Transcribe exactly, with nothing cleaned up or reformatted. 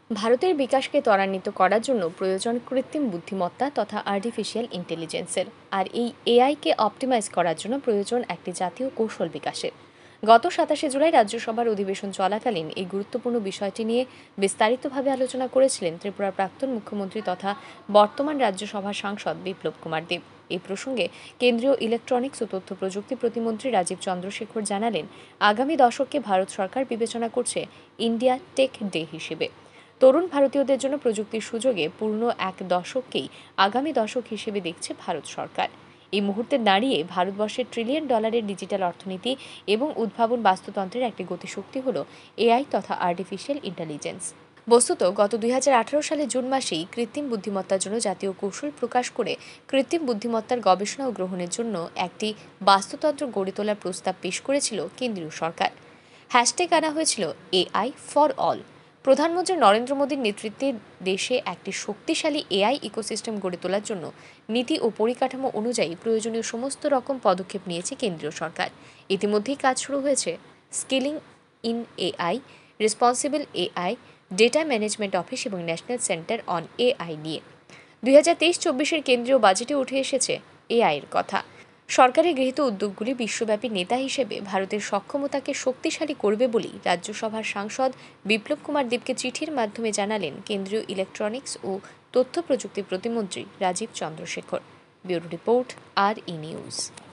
ভারতের বিকাশকে ত্বরান্বিত করার জন্য প্রয়োজন কৃত্রিম বুদ্ধিমত্তা তথা আর্টিফিশিয়াল ইন্টেলিজেন্সের। আর এই এআইকে অপটিমাইজ করার জন্য প্রয়োজন একটি জাতীয় কৌশল বিকাশের। গত সাতাশে জুলাই রাজ্যসভার অধিবেশন চলাকালীন এই গুরুত্বপূর্ণ বিষয়টি নিয়ে বিস্তারিতভাবে আলোচনা করেছিলেন ত্রিপুরার প্রাক্তন মুখ্যমন্ত্রী তথা বর্তমান রাজ্যসভার সাংসদ বিপ্লব কুমার দেব। এই প্রসঙ্গে কেন্দ্রীয় ইলেকট্রনিক্স ও তথ্য প্রযুক্তি প্রতিমন্ত্রী রাজীব চন্দ্রশেখর জানালেন, আগামী দশককে ভারত সরকার বিবেচনা করছে ইন্ডিয়া টেক ডে হিসেবে। তরুণ ভারতীয়দের জন্য প্রযুক্তির সুযোগে পূর্ণ এক দশককেই আগামী দশক হিসেবে দেখছে ভারত সরকার। এই মুহূর্তে দাঁড়িয়ে ভারতবর্ষের ট্রিলিয়ন ডলারের ডিজিটাল অর্থনীতি এবং উদ্ভাবন বাস্তুতন্ত্রের একটি গতিশক্তি হল এআই তথা আর্টিফিশিয়াল ইন্টেলিজেন্স। বস্তুত গত দুই হাজার আঠারো সালে জুন মাসেই কৃত্রিম বুদ্ধিমত্তার জন্য জাতীয় কৌশল প্রকাশ করে কৃত্রিম বুদ্ধিমত্তার গবেষণা ও গ্রহণের জন্য একটি বাস্তুতন্ত্র গড়ে তোলার প্রস্তাব পেশ করেছিল কেন্দ্রীয় সরকার। হ্যাশট্যাগ আনা হয়েছিল এআই ফর অল। প্রধানমন্ত্রী নরেন্দ্র মোদীর নেতৃত্বে দেশে একটি শক্তিশালী এআই ইকোসিস্টেম গড়ে তোলার জন্য নীতি ও পরিকাঠামো অনুযায়ী প্রয়োজনীয় সমস্ত রকম পদক্ষেপ নিয়েছে কেন্দ্রীয় সরকার। ইতিমধ্যেই কাজ শুরু হয়েছে skilling in AI, responsible AI, data management office এবং ন্যাশনাল সেন্টার অন এআই নিয়ে। দুই হাজার তেইশ চব্বিশের কেন্দ্রীয় বাজেটে উঠে এসেছে এআইয়ের কথা। সরকারের গৃহীত উদ্যোগগুলি বিশ্বব্যাপী নেতা হিসেবে ভারতের সক্ষমতাকে শক্তিশালী করবে বলেই রাজ্যসভার সাংসদ বিপ্লব কুমার দেবকে চিঠির মাধ্যমে জানালেন কেন্দ্রীয় ইলেকট্রনিক্স ও তথ্য প্রযুক্তি প্রতিমন্ত্রী রাজীব চন্দ্রশেখর। ব্যুরো রিপোর্ট, আর ই নিউজ।